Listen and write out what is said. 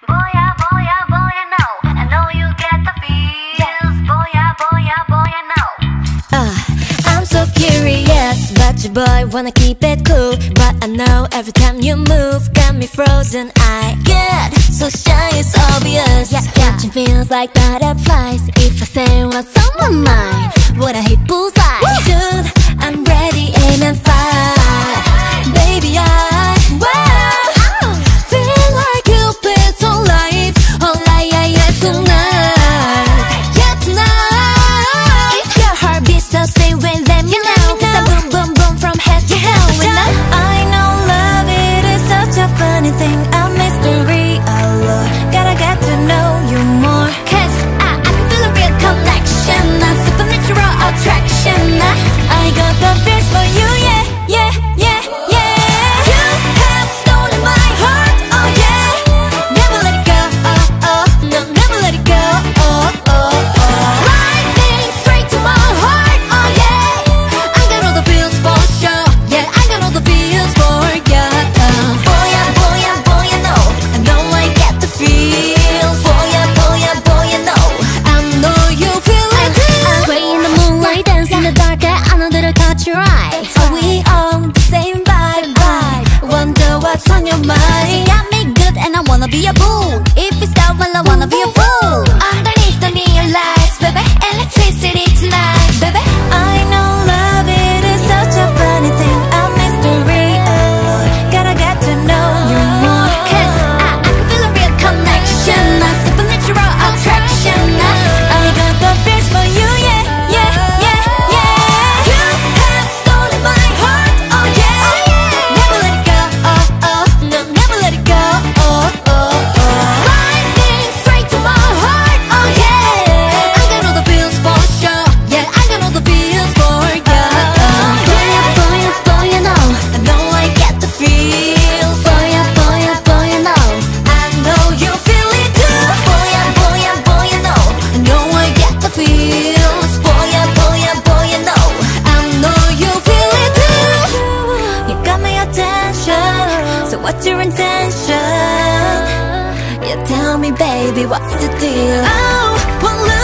I'm so curious, but your boy wanna keep it cool. But I know every time you move, got me frozen. I get so shy, it's obvious. Catching feels like butterflies. If I say what's on my mind, would I hit bullseye? Dude, I'm ready, aim and fire. Baby, I feel like Cupid's whole life. Whole life, yeah, tonight. Yeah, tonight. If your heart beats, so stay with them, you know. Cause I boom, boom, boom from head to hell with them. I know love, it is such a funny thing. A mystery, oh Lord, gotta get to know you more. Cause I can feel a real connection, a supernatural attraction. I got the feels for you, yeah, yeah, yeah, yeah. You have stolen my heart, oh yeah. Never let it go, oh, oh, no, never let it go, oh, oh, oh. Lightning straight to my heart, oh yeah. I got all the feels for sure, yeah, I got all the feels for ya. Boy, yeah, boy, yeah, boy, you know, I know I get the feels. Boy, yeah, boy, yeah, boy, you know, I know you feel it too. Sway in the moonlight, dance in the dark, I know that I caught your eye. Are we on the same vibe? Wonder what's on your mind. You got me good and I wanna be a bull. If it's down, well I wanna be a fool. Underneath the neon lights, baby, electricity tonight, baby. I know love, it is such a funny thing, a mystery, oh Lord, gotta get to know you more. Cause I can feel a real connection, a supernatural attraction. I got the feels for you, yeah, yeah, yeah, yeah. You have stolen my heart, oh yeah. Never let it go, oh, oh, no, never let it go, oh, oh, oh. Lightning straight to my heart, oh yeah. I got all the feels for sure, yeah, I got all the feels for ya. Boy, yeah, boy, yeah, boy, you know, I know I get the feels. Boy, yeah, boy, yeah, boy, you know, I know you feel it too. Boy, yeah, boy, yeah, boy, you know, I know I get the feels. Boy, yeah, boy, yeah, boy, you know, I know you feel it too. You got my attention, so what's your intention? You tell me, baby, what's the deal? Oh, well, look.